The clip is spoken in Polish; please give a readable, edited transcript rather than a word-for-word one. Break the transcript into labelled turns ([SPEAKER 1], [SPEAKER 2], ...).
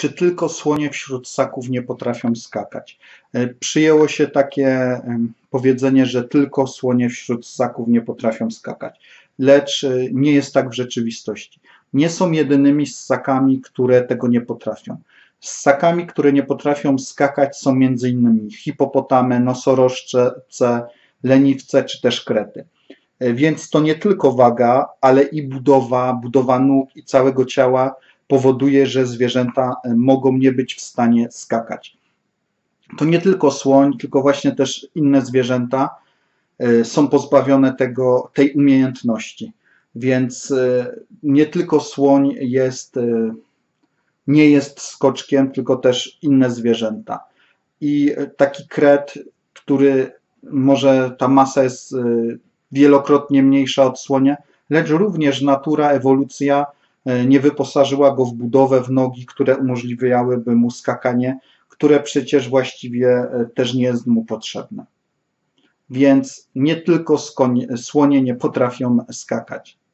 [SPEAKER 1] Czy tylko słonie wśród ssaków nie potrafią skakać? Przyjęło się takie powiedzenie, że tylko słonie wśród ssaków nie potrafią skakać, lecz nie jest tak w rzeczywistości. Nie są jedynymi ssakami, które tego nie potrafią. Ssakami, które nie potrafią skakać, są m.in. hipopotamy, nosorożce, leniwce czy też krety. Więc to nie tylko waga, ale i budowa nóg i całego ciała powoduje, że zwierzęta mogą nie być w stanie skakać. To nie tylko słoń, tylko właśnie też inne zwierzęta są pozbawione tej umiejętności. Więc nie tylko słoń nie jest skoczkiem, tylko też inne zwierzęta. I taki kret, który może ta masa jest wielokrotnie mniejsza od słonia, lecz również natura, ewolucja nie wyposażyła go w budowę, w nogi, które umożliwiałyby mu skakanie, które przecież właściwie też nie jest mu potrzebne. Więc nie tylko słonie nie potrafią skakać.